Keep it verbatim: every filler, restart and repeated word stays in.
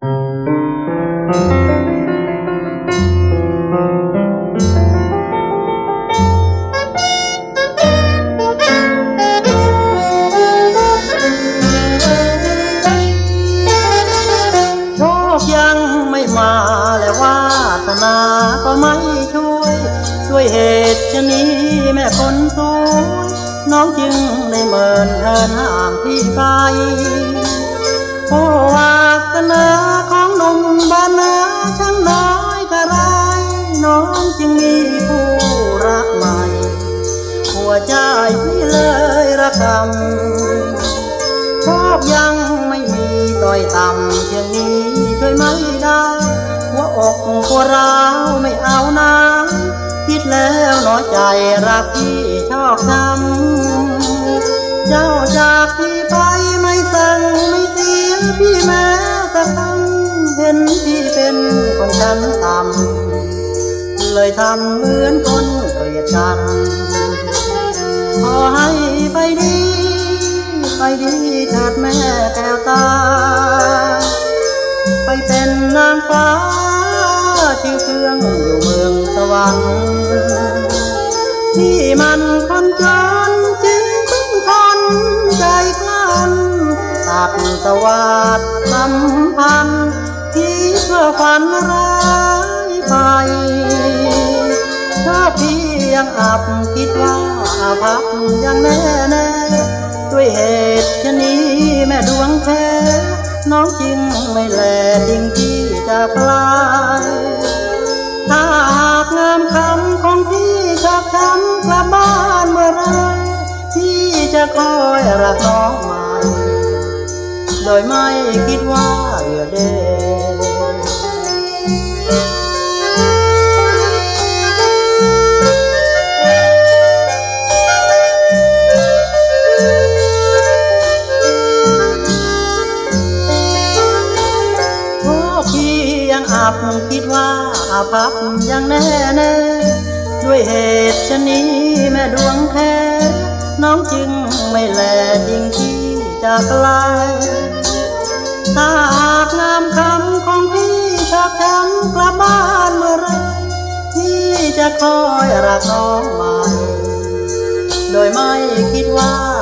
ก็ไม่ช่วยด้วยเหตุชะนี้แม่คนสวยน้องจึงได้เมินเทินห่างพี่ไปโอ้วาสนาของหนุ่มบ้านนาช่างน้อยกระไรน้องจึงมีผู้รักใหม่หัวใจพี่เลยระกำชอบยังไม่มีต่อยต่ำเพียงนี้ช่วยไม่ได้หัวอกหัวร้าวไม่เอานะคิดแล้วน้อยใจรักพี่ชอบทำเจ้าจากพี่ไปไม่สั่งไม่เสียพี่แม้แต่คำเห็นพี่เป็นคนชั้นต่ำเลยทำเหมือนคนเกลียดกันขอให้ไปดีไปดีเถิดแม่แก้วตาไปเป็นนางฟ้าชื่อเฟื่องอยู่เมืองสวรรค์ที่มันคนจนจึงต้องทนใจกลั้นตัดสวัสดิ์สัมพันธ์ที่เพื่อฝันร้ายไปถ้าพี่ยังอับคิดว่าอาภัพยังแน่แน่ด้วยเหตุชะนี้แม่ดวงแท้น้องจึงไม่แลทิ้งที่จากไกลถ้าหากงามคำของพี่ชอบช้ำกลับบ้านเมื่อไรพี่จะคอยรักน้องใหม่โดยไม่คิดว่าเหลือเดอับคิดว่าอาภัพยังแน่แน่ด้วยเหตุชะนี้แม่ดวงแท้น้องจึงไม่แลทิ้งที่จากไกลถ้าหากงามคำของพี่ชอบช้ำกลับบ้านเมื่อไรพี่จะคอยรักน้องใหม่โดยไม่คิดว่า